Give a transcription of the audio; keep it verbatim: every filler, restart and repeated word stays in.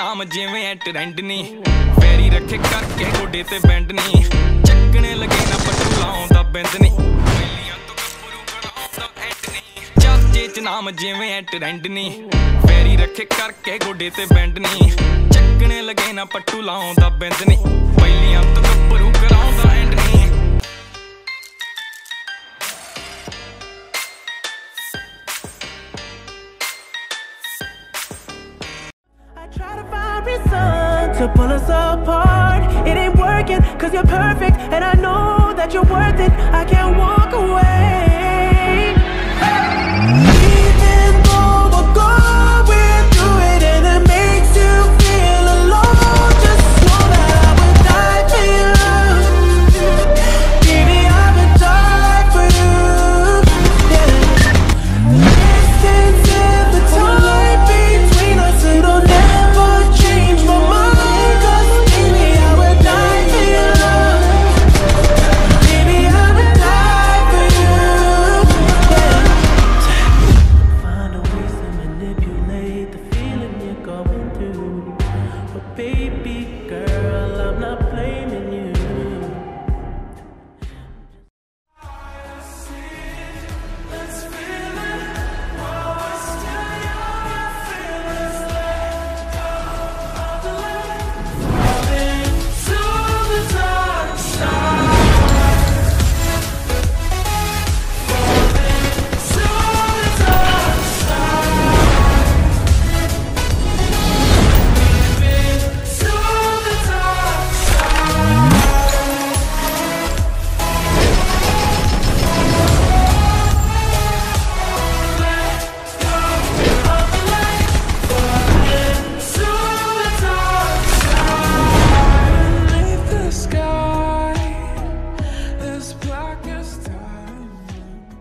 ਨਾਮ ਜਿਵੇਂ ਐ ਟ੍ਰੈਂਡ ਨੀ ਫੇਰੀ ਰੱਖੇ ਕਰਕੇ ਗੋਡੇ ਤੇ ਬੈਂਡ ਨੀ ਚੱਕਣੇ ਲੱਗੇ ਨਾ ਪੱਟੂ ਲਾਉਂਦਾ ਬਿੰਦ ਨੀ ਪਹਿਲੀਆਂ ਤੋਂ ਗੱਭਰੂ ਕਰਾਉਂਦਾ ਐਂਡ ਨੀ ਚਾਚੇ ਚ ਨਾਮ ਜਿਵੇਂ ਐ ਟ੍ਰੈਂਡ ਨੀ ਫੇਰੀ ਰੱਖੇ ਕਰਕੇ ਗੋਡੇ ਤੇ ਬੈਂਡ ਨੀ ਚੱਕਣੇ ਲੱਗੇ ਨਾ ਪੱਟੂ ਲਾਉਂਦਾ ਬਿੰਦ ਨੀ ਪਹਿਲੀਆਂ ਤੋਂ ਗੱਭਰੂ ਕਰਾਉਂਦਾ ਐਂਡ ਨੀ to pull us apart, it ain't working, cause you're perfect, and I know that you're worth it, I can't walk away.